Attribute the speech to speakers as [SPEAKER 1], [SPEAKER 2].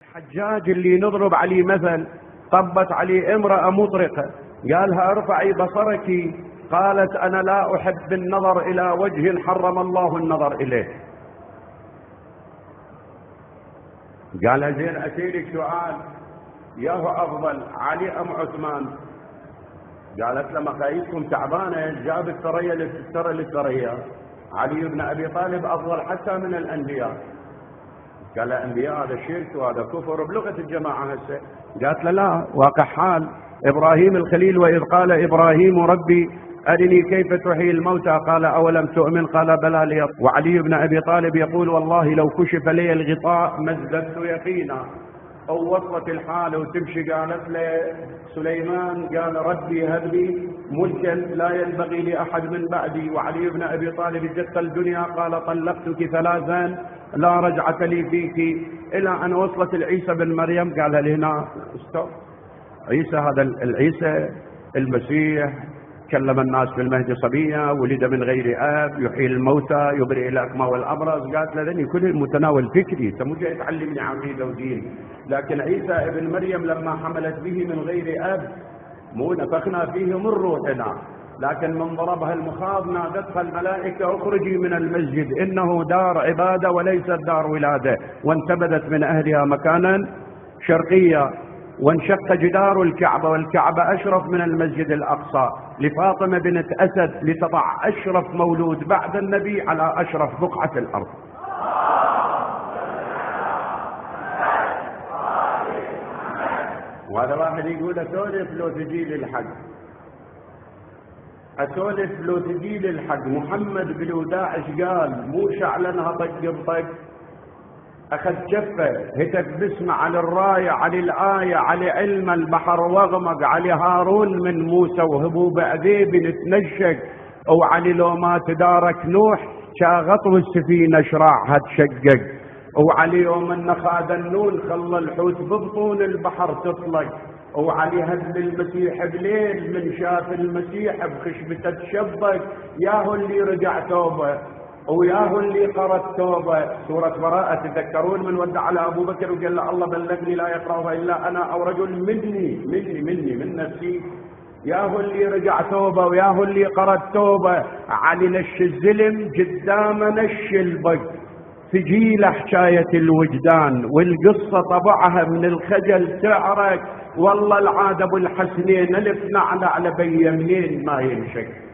[SPEAKER 1] حجاج اللي نضرب عليه مثل، طبت عليه امرأة مطرقة قالها ارفعي بصرك، قالت انا لا احب النظر الى وجه حرم الله النظر اليه. قالها زين اسالك سؤال، ياهو افضل علي ام عثمان؟ قالت له مقاييسكم تعبانه، جاب الثريا للثرى للثريا، علي بن ابي طالب افضل حتى من الانبياء. قال الانبياء هذا شرك وهذا كفر بلغه الجماعه هسه. قالت له لا، واقع حال ابراهيم الخليل، واذ قال ابراهيم ربي ارني كيف تحيي الموتى قال اولم تؤمن قال بلى لي. وعلي بن ابي طالب يقول والله لو كشف لي الغطاء ما ازددت يقينا. او وصلت الحال وتمشي قالت له سليمان قال ربي هب لي ملكا لا ينبغي لاحد من بعدي. وعلي بن ابي طالب جت الدنيا قال طلقتك ثلاثا لا رجعة لي فيك، الى ان وصلت العيسى بن مريم قال هنا استوب. عيسى هذا العيسى المسيح كلم الناس في المهد صبيا، ولد من غير اب، يحيي الموتى، يبرئ الاكمى والابرص. قالت له كل المتناول فكري، انت مو جاي تعلمني عقيده ودين. لكن عيسى ابن مريم لما حملت به من غير اب مو نفخنا فيه من روحنا، لكن من ضربها المخاض نادتها الملائكه اخرجي من المسجد انه دار عباده وليست دار ولاده، وانتبذت من اهلها مكانا شرقيا. وانشق جدار الكعبة، والكعبة أشرف من المسجد الأقصى، لفاطمة بنت أسد لتضع أشرف مولود بعد النبي على أشرف بقعة الأرض. وهذا واحد يقول أسولف لو تجي للحق، أسولف لو تجي للحق. محمد بن داعش قال مو شعلنها طق بطق، أخذ جفة هتف باسمه على الراية على الآية على علم البحر واغمق على هارون من موسى وهبوب أذيب نتنشق، أو علي لو ما تدارك نوح شاغطه السفينة شراعها تشقق، أو علي يوم النخاد النون خلى الحوت ببطون البحر تطلق، أو علي هدم المسيح بليل من شاف المسيح بخشبته تشبك. ياهو اللي رجع توبه وياه اللي قرأ التوبة. سورة براءة تذكرون من ودع على أبو بكر وقال له الله بلغني لا يقرأها إلا أنا أو رجل مني من نفسي. ياه اللي رجع توبة وياه اللي قرأ التوبة. علي نش الزلم قدام نش البق، تجيله حكاية الوجدان والقصة طبعها من الخجل تعرك. والله العاد أبو الحسنين ألف نعلة على بي منين ما ينشك.